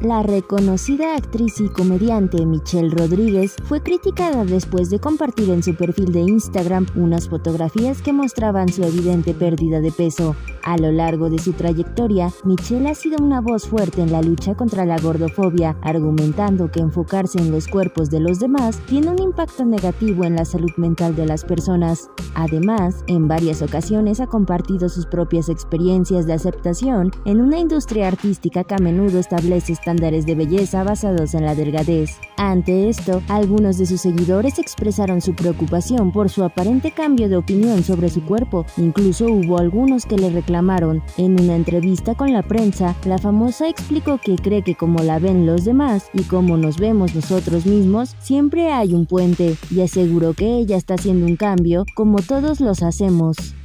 La reconocida actriz y comediante Michelle Rodríguez fue criticada después de compartir en su perfil de Instagram unas fotografías que mostraban su evidente pérdida de peso. A lo largo de su trayectoria, Michelle ha sido una voz fuerte en la lucha contra la gordofobia, argumentando que enfocarse en los cuerpos de los demás tiene un impacto negativo en la salud mental de las personas. Además, en varias ocasiones ha compartido sus propias experiencias de aceptación en una industria artística que a menudo establece estándares de belleza basados en la delgadez. Ante esto, algunos de sus seguidores expresaron su preocupación por su aparente cambio de opinión sobre su cuerpo. Incluso hubo algunos que le reclamaron. En una entrevista con la prensa, la famosa explicó que cree que como la ven los demás y como nos vemos nosotros mismos, siempre hay un puente, y aseguró que ella está haciendo un cambio como todos los hacemos.